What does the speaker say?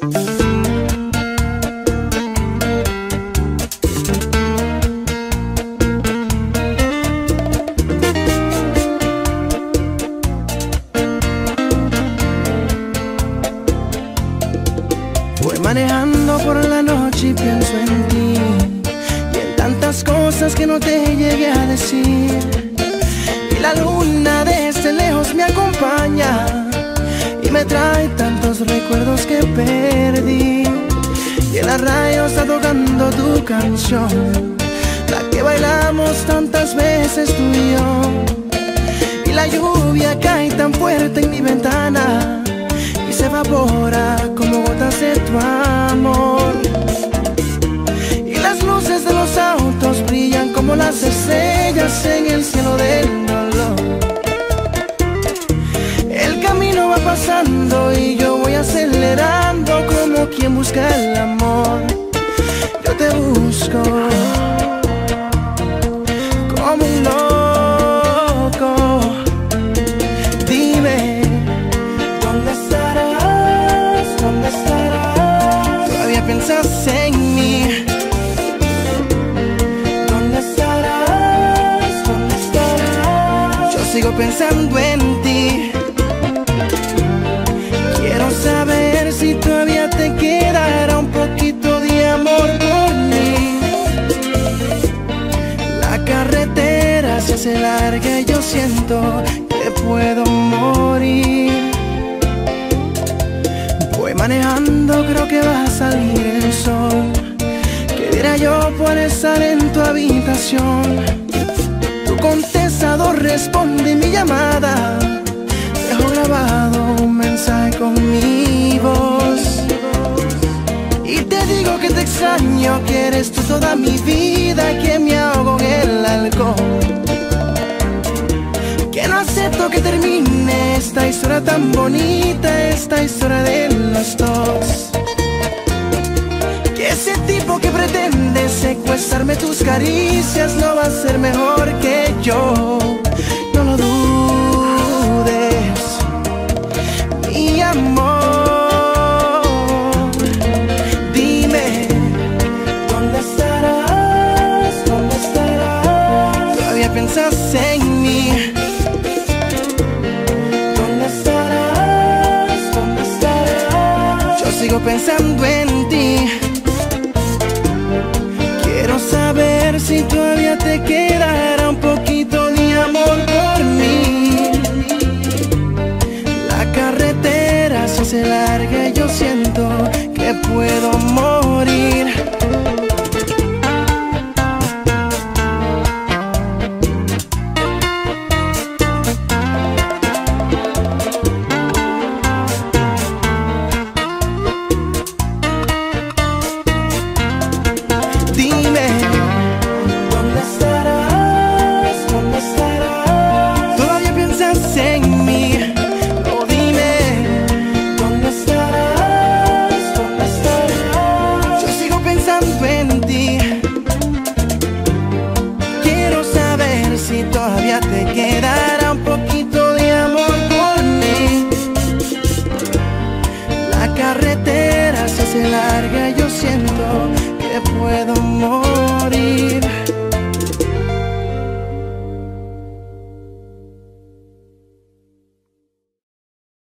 Voy manejando por la noche y pienso en ti y en tantas cosas que no te llegué a decir. Y la luna desde lejos me acompaña y me trae tantos recuerdos que perdí. Y en la radio está tocando tu canción, la que bailamos tantas veces tú y yo. Y la lluvia cae tan fuerte en mi ventana y se evapora como gotas de tu amor. Y las luces de los autos brillan como las estrellas en el cielo del dolor. El camino va pasando y yo voy acelerando como quien busca el amor. Yo te busco como un loco. Dime, ¿dónde estarás? ¿Dónde estarás? ¿Todavía piensas en mí? ¿Dónde estarás? ¿Dónde estarás? Yo sigo pensando en ti. Quiero saber si todavía te quedará un poquito de amor por mí. La carretera se hace larga y yo siento que puedo morir. Voy manejando, creo que va a salir el sol. ¿Qué diera yo por estar en tu habitación? Tu contestador responde mi llamada. Dejo grabado un mensaje con mi voz y te digo que te extraño, que eres tú toda mi vida, que me ahogo en el alcohol, que no acepto que termine esta historia tan bonita, esta historia de los dos. Que ese tipo que pretende secuestrarme tus caricias no va a ser mejor que yo. No lo dudes, mi amor. Dime, ¿dónde estarás? ¿Dónde estarás? ¿Todavía piensas en mí? ¿Dónde estarás? ¿Dónde estarás? Yo sigo pensando en ti. Quiero saber si todavía te quedará un poquito de amor por mí. La carretera se hace larga y yo siento que puedo morir. Dime, ¿dónde estarás? ¿Dónde estarás? ¿Todavía piensas en mí? Oh, dime, ¿dónde estarás? ¿Dónde estarás? Yo sigo pensando en ti. Quiero saber si todavía te quedará un poquito de amor por mí. La carretera se hace larga